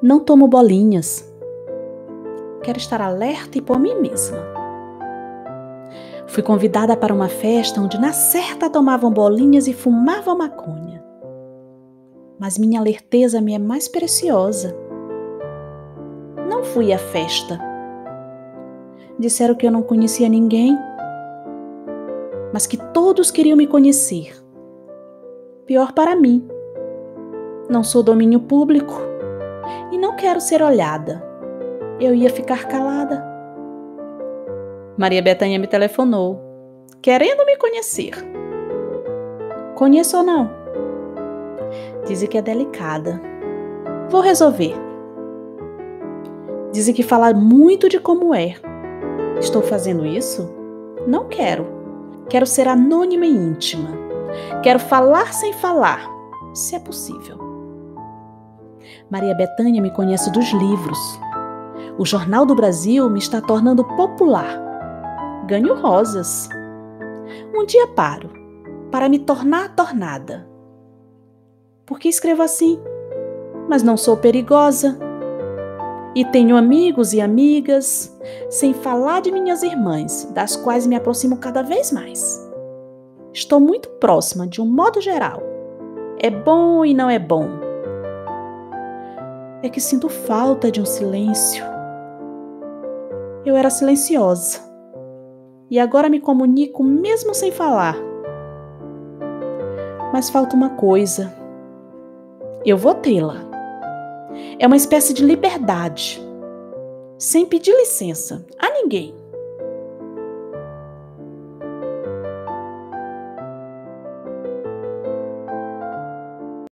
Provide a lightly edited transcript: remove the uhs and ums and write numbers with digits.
Não tomo bolinhas. Quero estar alerta e por mim mesma. Fui convidada para uma festa onde na certa tomavam bolinhas e fumavam maconha. Mas minha alerteza me é mais preciosa. Não fui à festa. Disseram que eu não conhecia ninguém, mas que todos queriam me conhecer. Pior para mim. Não sou domínio público e não quero ser olhada. Eu ia ficar calada. Maria Bethânia me telefonou, querendo me conhecer. Conheço ou não? Dizem que é delicada. Vou resolver. Dizem que fala muito de como é. Estou fazendo isso? Não quero. Quero ser anônima e íntima. Quero falar sem falar, se é possível. Maria Bethânia me conhece dos livros. O Jornal do Brasil me está tornando popular. Ganho rosas. Um dia paro para me tornar tornada. Por que escrevo assim? Mas não sou perigosa. E tenho amigos e amigas, sem falar de minhas irmãs, das quais me aproximo cada vez mais. Estou muito próxima de um modo geral. É bom e não é bom. É que sinto falta de um silêncio. Eu era silenciosa. E agora me comunico mesmo sem falar. Mas falta uma coisa. Eu vou tê-la. É uma espécie de liberdade. Sem pedir licença a ninguém.